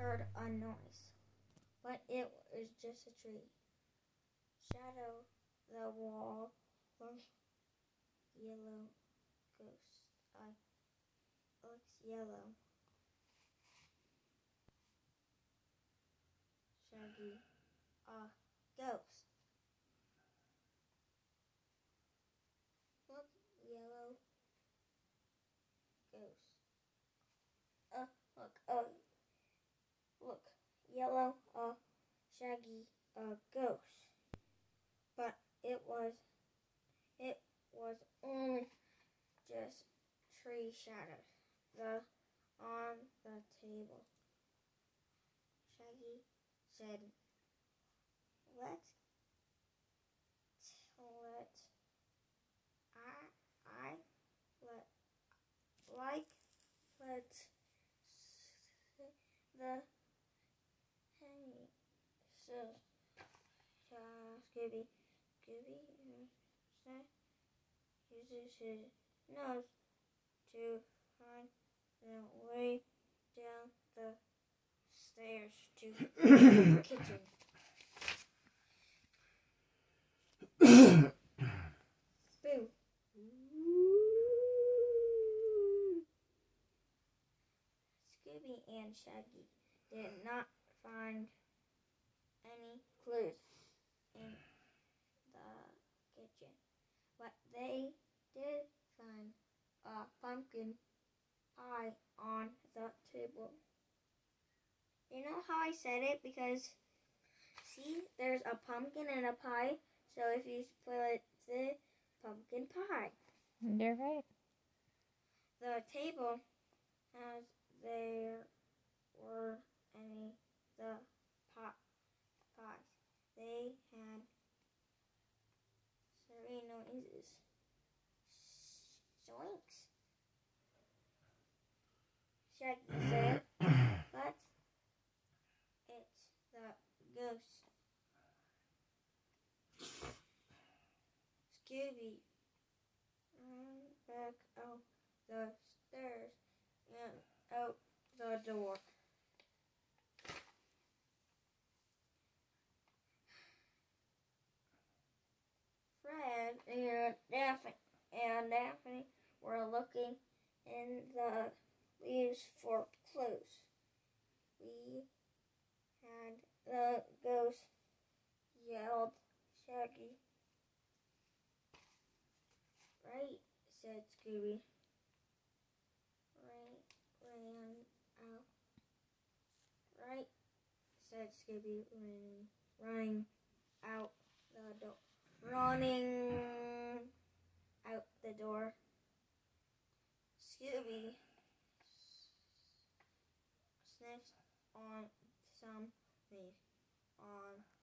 heard a noise, but it was just a tree. Shadow the wall, yellow ghost. Looks yellow. Shaggy, ghost. Look, yellow ghost. Look, yellow, Shaggy, ghost. But it was only just tree shadows on the table. Shaggy said, let the hanging. So Scooby uses his nose to find the way down the stairs to the kitchen. Boo! Scooby and Shaggy did not find any clues in the kitchen, but they did find a pumpkin pie on the table. You know how I said it? Because, see, there's a pumpkin and a pie, so if you split the pumpkin pie. You're right. The table, as there were any the pies, they had silly noises. Zoinks! Shaggy said, but it's the ghost. Scooby ran back out the stairs and out the door. Fred and Daphne were looking in the leaves for clues. We had the ghost, yelled Shaggy. Right, said Scooby. Right, said Scooby, running out the door. Running out the door. Scooby sniffed on something on